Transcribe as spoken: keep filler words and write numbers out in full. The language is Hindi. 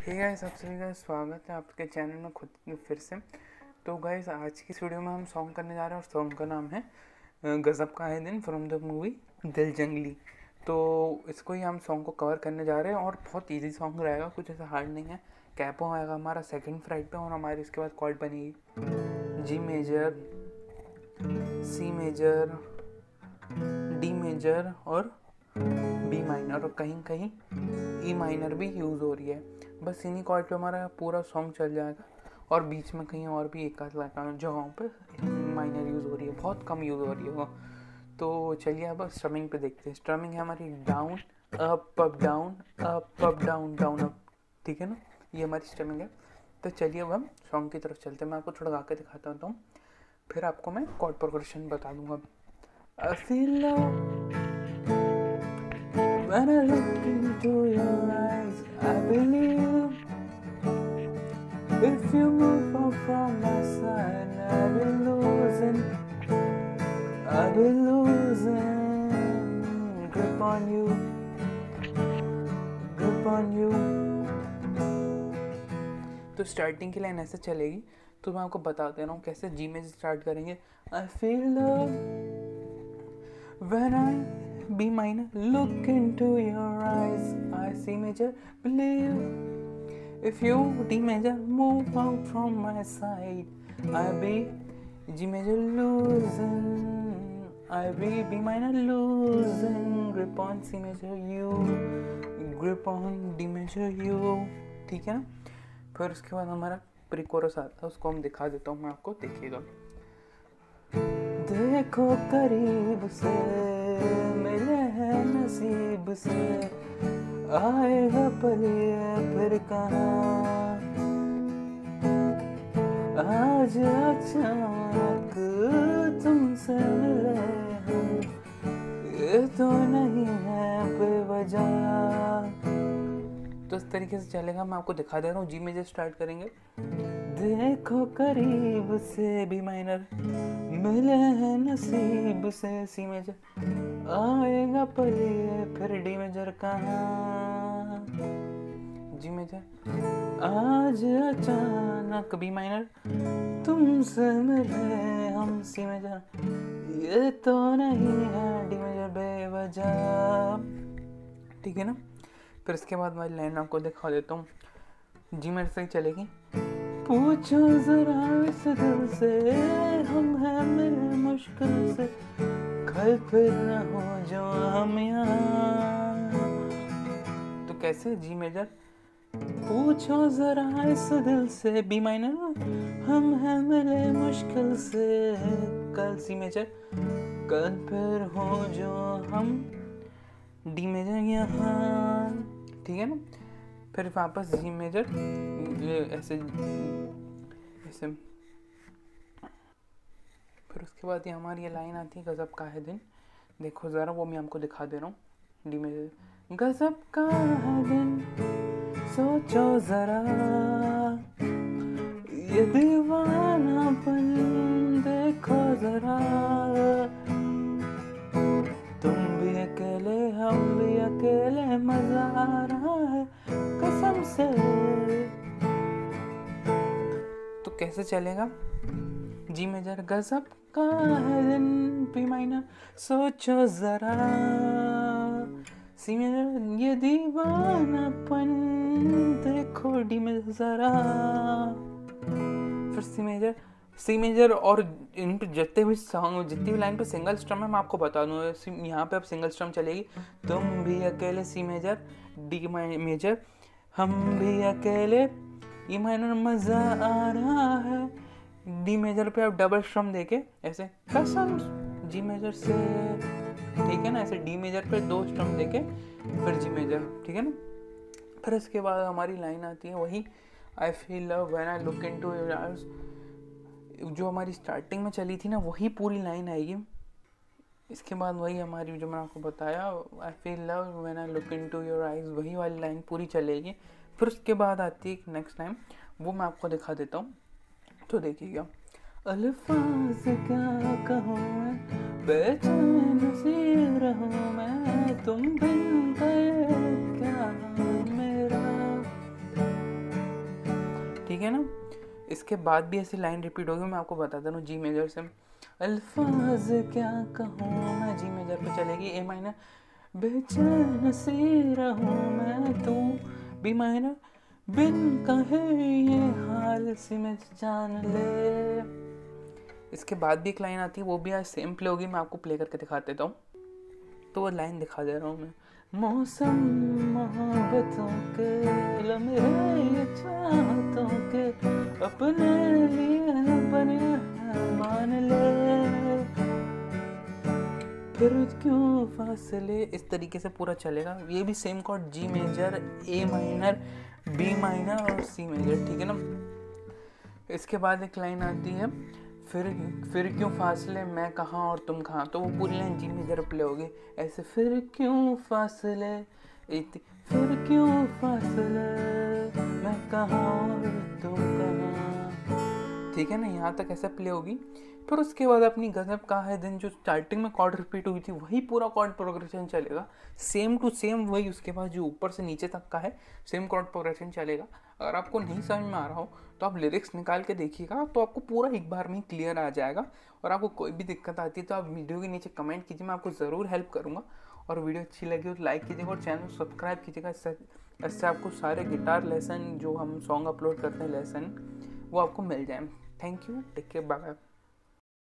हे गाइस, सबसे गाइस स्वागत है आपके चैनल में खुद फिर से। तो गाइस आज की इस वीडियो में हम सॉन्ग करने जा रहे हैं और सॉन्ग का नाम है गजब का है दिन फ्रॉम द मूवी दिल जंगली। तो इसको ही हम सॉन्ग को कवर करने जा रहे हैं और बहुत इजी सॉन्ग रहेगा, कुछ ऐसा हार्ड नहीं है। कैपो आएगा हमारा सेकंड फ्राइट पे और हमारी इसके बाद कॉर्ड बनेगी G major, C major, D major और बी माइनर, और कहीं कहीं ई माइनर भी यूज़ हो रही है। बस इन्हीं कॉर्ड पे हमारा पूरा सॉन्ग चल जाएगा और बीच में कहीं और भी एक आध जगहों पे माइनर यूज़ हो रही है, बहुत कम यूज़ हो रही है वो। तो चलिए अब स्ट्रमिंग पे देखते हैं। स्ट्रमिंग है हमारी down up up down up up down down up, ठीक है ना, ये हमारी स्ट्रमिंग है। तो चलिए अब हम सॉन्ग की तरफ चलते हैं। मैं आपको थोड़ा गा के दिखाता हूँ, फिर आपको मैं कॉर्ड प्रोग्रेशन बता दूंगा। I feel love when I look into your eyes. I believe if you move on from my side, I will losing, I will losing grip on you, grip on you. तो स्टार्टिंग की लाइन ऐसे चलेगी, तो मैं आपको बता दे रहा हूँ कैसे जी में स्टार्ट करेंगे। I feel love when I B minor look into your eyes, I C major believe if you D major move out from my side, I B G major losing, I B B minor losing grip on C major U, grip on D major U, ठीक है ना। फिर उसके बाद हमारा प्री कोरस आता है, उसको हम दिखा देता हूँ मैं आपको, देखिएगा। देखो करीब से मिले हैं नसीब से, आएगा पल फिर कहाँ, आज अचानक तुमसे मिले हम, ये तो नहीं है बेवजह। तो इस तरीके से चलेगा, मैं आपको दिखा दे रहा हूँ। जी मेजर स्टार्ट करेंगे, देखो करीब से बी माइनर, मिले हैं नसीब से सी मेजर, आएगा पल फिर डी मेजर कहाँ, जी मेजर, आज अचानक बी माइनर, तुमसे मिले हम सी मेजर, ये तो नहीं है डी मेजर बेवजह, ठीक है ना। फिर इसके बाद वाली लाइन आपको दिखा देता हूँ, जी मेजर से ही चलेगी। पूछो जरा इस दिल से, हम हैं मिले मुश्किल से, कल फिर न हो जो हम यहाँ। तो कैसे जी मेजर, पूछो जरा इस दिल से, बी माइनर, हम हैं मिले मुश्किल से, कल सी मेजर, कल फिर हो जो हम, डी मेजर यहाँ, ठीक है ना। फिर वापस जी मेजर, ये ऐसे ऐसे। फिर उसके बाद ये हमारी ये लाइन आती है, गजब का है दिन। देखो ज़रा, वो मैं आपको दिखा दे रहा हूँ। डी मेजर, गजब का है दिन, सोचो ज़रा, ये दीवानापन देखो ज़रा, तुम भी अकेले हम भी अकेले, मज़ा आ रहा है कसम से। तो कैसे चलेगा, जी मेजर, गजब का है दिन, बी माइनर, सोचो जरा, सी मेजर, ये दीवानापन देखो, डी मेजर जरा, फिर सी मेजर, सी मेजर। और इन पे जितने भी सॉन्ग, जितनी भी लाइन पे सिंगल स्ट्रम है मैं आपको बता दूँ। यहाँ पे अब सिंगल स्ट्रम चलेगी, तुम भी अकेले सी मेजर, डी मेजर, हम भी अकेले, ई माइनर, मज़ा आ रहा है, डी मेजर पे आप डबल स्ट्रम देके ऐसे कसम, जी मेजर से, ठीक है ना, ऐसे डी मेजर पे दो स्ट्रम देके फिर जी मेजर, ठीक है ना। फिर इसके बाद हमारी लाइन आती है वही, I feel love when I look into your eyes. जो हमारी स्टार्टिंग में चली थी ना, वही पूरी लाइन आएगी। इसके बाद वही हमारी, जो मैंने आपको बताया, I feel love when I look into your eyes, वही वाली लाइन पूरी चलेगी। फिर उसके बाद आती है नेक्स्ट टाइम, वो मैं आपको दिखा देता हूँ, तो देखिएगा। अल्फाज क्या कहूँ मैं, बेचैन सी रहूँ मैं, तुम बिन गए क्या मेरा, ठीक है ना। इसके बाद भी ऐसी लाइन रिपीट होगी, मैं आपको बता दे रहा हूँ। जी मेजर से अल्फाज क्या कहूँ मैं, जी मेजर पे चलेगी। ए माइनर बेचैन सी रहूँ मैं, तू बी माइनर बिन कहे ये हाल सी में जान ले। इसके बाद भी एक लाइन आती है, वो भी आज सेम प्ले होगी, मैं आपको प्ले करके दिखा देता हूँ। तो वो लाइन दिखा दे रहा हूँ मैं। मौसम मोहब्बतों के लम्हे ये चाहतों के अपने लिए बने मान ले, फिर क्यों फासले। इस तरीके से पूरा चलेगा। ये भी same chord, G major, A minor, B minor और सी मेजर, ठीक है ना। इसके बाद एक लाइन आती है, फिर फिर क्यों फासले मैं कहाँ और तुम कहाँ, तो वो पूरी लाइन जी मेजर प्ले होगी ऐसे। फिर क्यों फासले, फिर क्यों फासले मैं कहाँ और तुम कहाँ, ठीक है ना। यहाँ तक ऐसा प्ले होगी। फिर उसके बाद अपनी गजब का है दिन, जो स्टार्टिंग में कॉर्ड रिपीट हुई थी वही पूरा कॉर्ड प्रोग्रेशन चलेगा, सेम टू सेम वही। उसके बाद जो ऊपर से नीचे तक का है सेम कॉर्ड प्रोग्रेशन चलेगा। अगर आपको नहीं समझ में आ रहा हो तो आप लिरिक्स निकाल के देखिएगा, तो आपको पूरा एक बार में क्लियर आ जाएगा। और आपको कोई भी दिक्कत आती है तो आप वीडियो के नीचे कमेंट कीजिए, मैं आपको ज़रूर हेल्प करूँगा। और वीडियो अच्छी लगी हो तो लाइक कीजिएगा और चैनल को सब्सक्राइब कीजिएगा। इससे इससे आपको सारे गिटार लेसन जो हम सॉन्ग अपलोड करते हैं लेसन, वो आपको मिल जाए। Thank you, take care, bye bye.